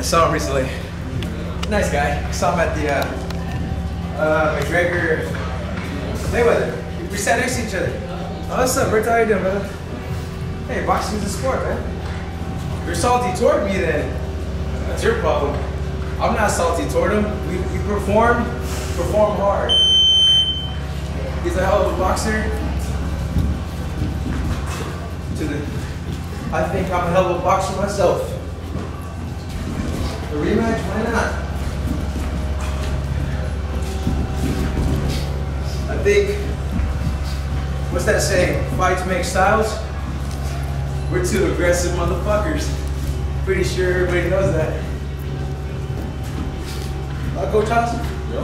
saw him recently. Nice guy. I saw him at the McGregor Mayweather. We sat next to each other. Oh, what's up, Bert? How you doing, brother? Hey, boxing's a sport, man. You're salty toward me, then that's your problem. I'm not salty toward him. We perform hard. He's a hell of a boxer. I think I'm a hell of a boxer myself. A rematch? Why not? I think, what's that saying? Fights make styles? We're two aggressive motherfuckers. Pretty sure everybody knows that. Coach Haas? Yo.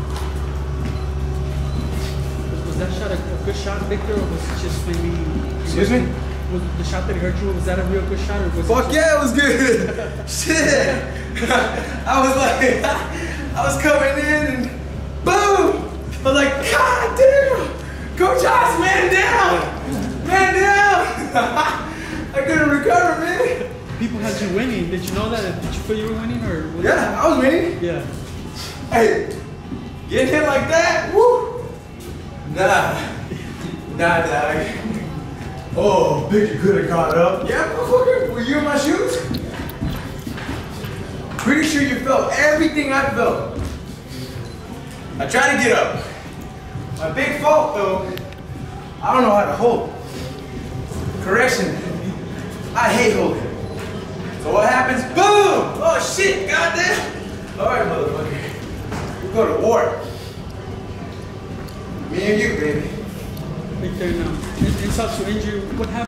Was that shot a good shot, Victor, or was it just maybe... Excuse me? Was the shot that hurt you, was that a real good shot, or was Fuck it yeah, it was good. Shit. I was like, I was coming in and boom. I was like, God damn. Coach Haas, man down. Man down. I couldn't recover, man. People had you winning? Did you know that? Did you feel you were winning, or? Yeah, I was winning. Yeah. Hey, getting hit like that? Woo. Nah, dog. Oh, Victor could have caught up. Yeah, motherfucker. Were you in my shoes? Pretty sure you felt everything I felt. I tried to get up. My big fault, though, I don't know how to hold. Correction, I hate holding. So what happens? Boom! Oh shit, goddamn! All right, motherfucker. We'll go to war. Me and you, baby. Victor, insult to injury, what happened?